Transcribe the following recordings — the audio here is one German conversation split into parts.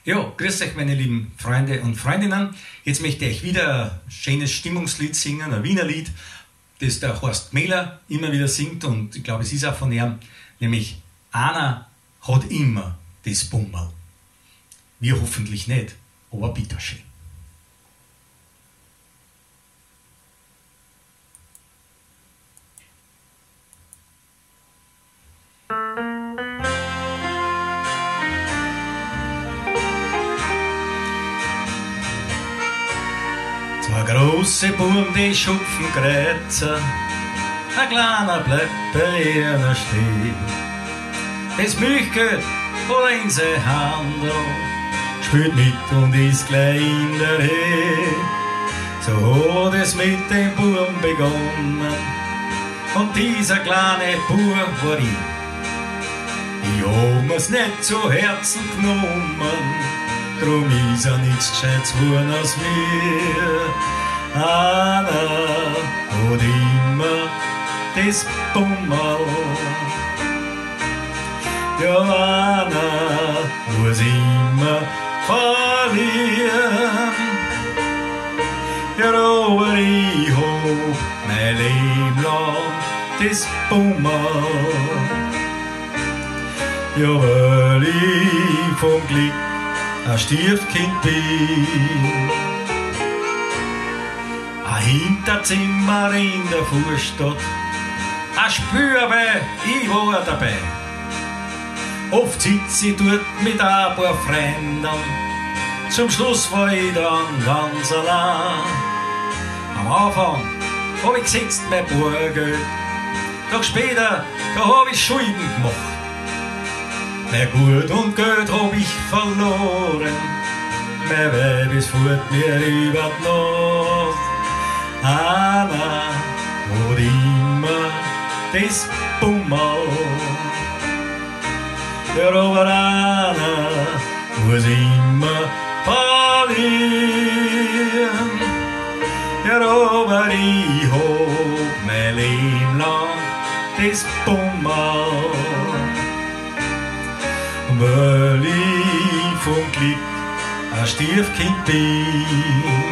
Ja, grüß euch meine lieben Freunde und Freundinnen. Jetzt möchte ich wieder ein schönes Stimmungslied singen, ein Wiener Lied, das der Horst Mähler immer wieder singt und ich glaube, es ist auch von ihm, nämlich einer hat immer das Bummerl. Wir hoffentlich nicht, aber bitteschön. Zwei große Buben, die schupfen Grätze, ein kleiner bleibt bei ihnen stehen. Das Milchgeld oder in seine Hand spielt mit und ist gleich in der Höhe. So hat es mit dem Buben begonnen und dieser kleine Bub war ich. Ich hab mir's nicht zu Herzen genommen, drum ist nichts Gescheites geworden aus mir. Einer hat immer das Bummerl. Ja, einer muss immer verlieren. Ja, aber ich hab mein Leben lang das Bummerl. Ja, weil ich vom Glück ein Stiefkind bin. Ein Hinterzimmer in der Vorstadt, ein Spürweh, ich war dabei. Oft sitze ich dort mit ein paar Freunden, zum Schluss war ich dann ganz allein. Am Anfang hab ich gesetzt mein Bargeld, Tag später, da hab ich Schulden gemacht. Mein Gut und Geld hab ich verloren, mein Weib ist fort mir über die Nacht. Einer hat immer das Bummerl. Ja, aber einer muss immer verlieren. Ja, aber ich hab mein Leben lang das Bummerl. Weil ich vom Glück ein Stiefkind bin.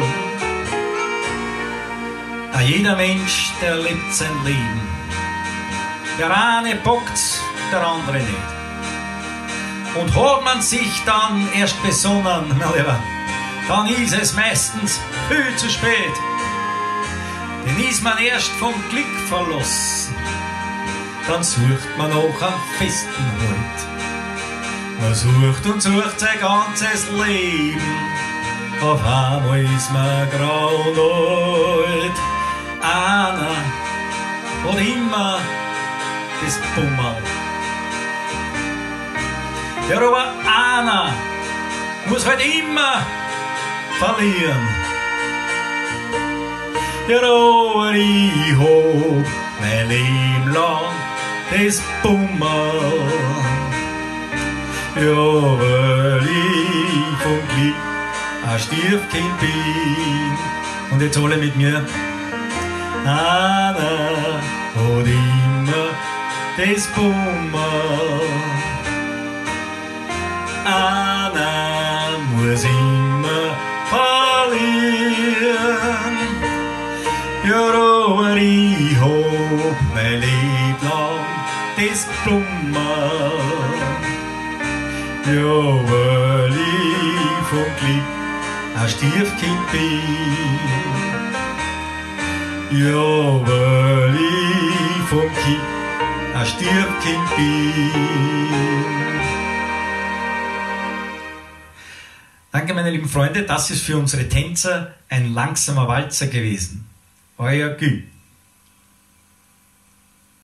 Jeder Mensch, der lebt sein Leben. Der eine bockt's, der andere nicht. Und hat man sich dann erst besonnen, mein Lieber, dann ist es meistens viel zu spät. Denn ist man erst vom Glück verlassen, dann sucht man auch einen festen Halt. Man sucht und sucht sein ganzes Leben, auf einmal ist man grau und alt. Einer hat immer das Bummerl. Ja, aber einer muss halt immer verlieren. Ja, aber ich hab mein Leben lang das Bummerl. Ja, weil ich vom Glück ein Stiefkind bin. Und jetzt alle mit mir. Einer hat immer das Bummerl. Einer muss immer verlieren. Ja, aber ich hab mein Leben lang das Bummerl. Ja, weil ich vom Glück ein Stiefkind bin. Ja, weil ich vom Glück ein Stiefkind bin. Danke, meine lieben Freunde, das ist für unsere Tänzer ein langsamer Walzer gewesen. Euer Gü.